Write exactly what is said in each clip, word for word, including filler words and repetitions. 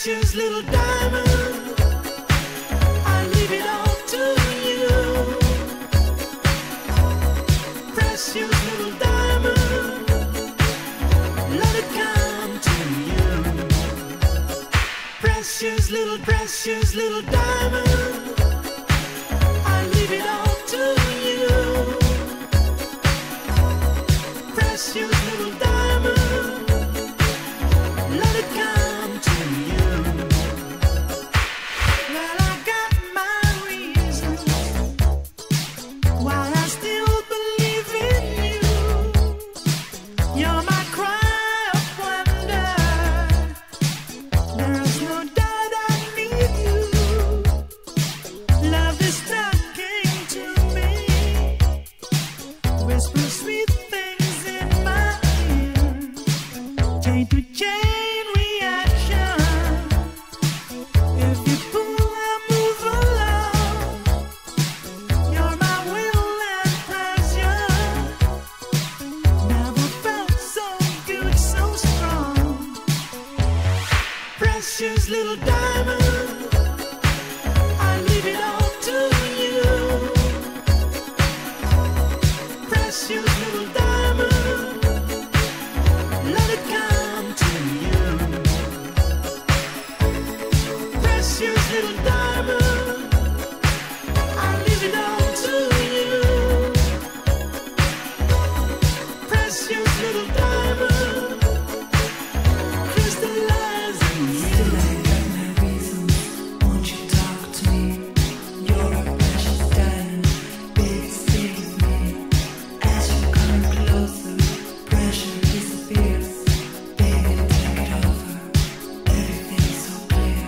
Precious little diamond, I leave it all to you. Precious little diamond, let it come to you. Precious little, precious little diamond, I leave it all to you. Precious little diamond, let it come to you. Well, I got my reasons why I still believe in you. You're my cry of wonder. There's no doubt I need you. Love is talking to me. Whisper sweet things in my ear. Chain to chain reaction. If you pull, I move along. You're my will and pleasure. Never felt so good, so strong. Precious little diamond, I leave it all to you. Precious little diamond, let it come to you. Precious little diamond, I leave it all to you. Precious little diamond, crystallize in you. Still I got my reasons, won't you talk to me? You're a precious diamond, baby stay with me. As you come closer, pressure disappears. Baby take it over, everything's so clear.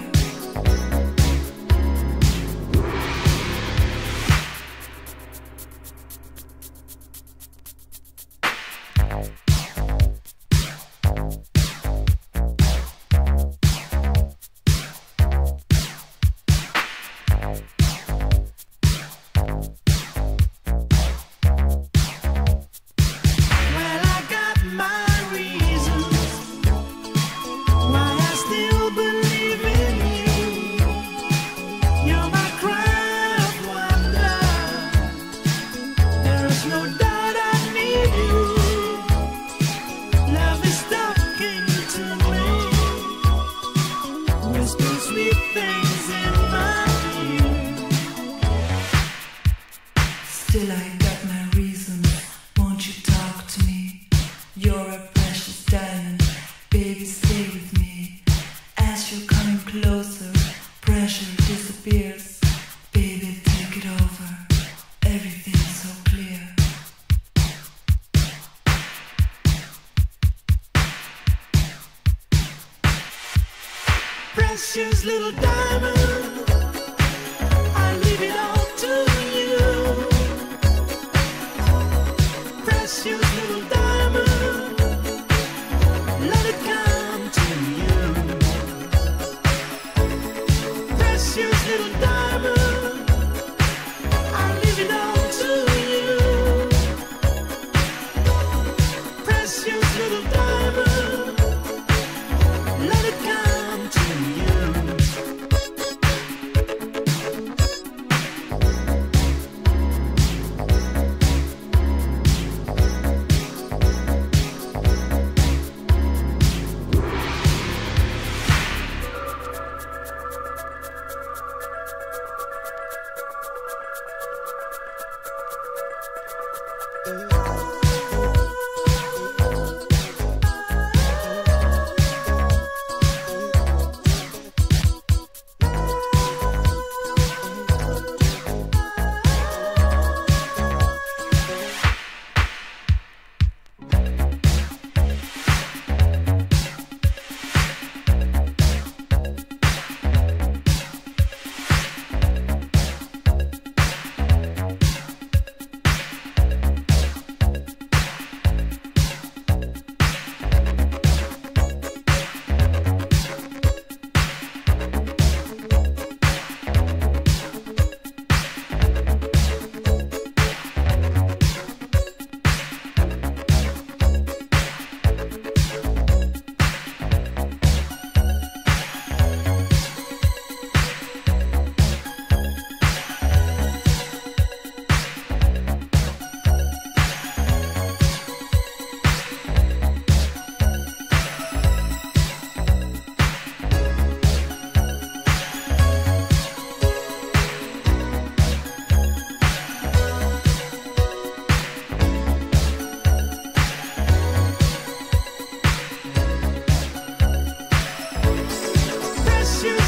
Well, I got my reasons why I still believe in you. You're my cry of wonder. There is no doubt I need you. Love is talking to me. Whisper sweet things in my ear. Still I got my reasons, won't you talk to me? You're a precious diamond, baby stay with me. As you're coming closer, pressure disappears. Baby take it over, everything's so clear. Precious little diamond, I leave it all to you. Precious little diamond, let it come to you. Precious little diamond, I leave it all to you. Precious little diamond, let it come to you.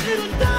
little diamond.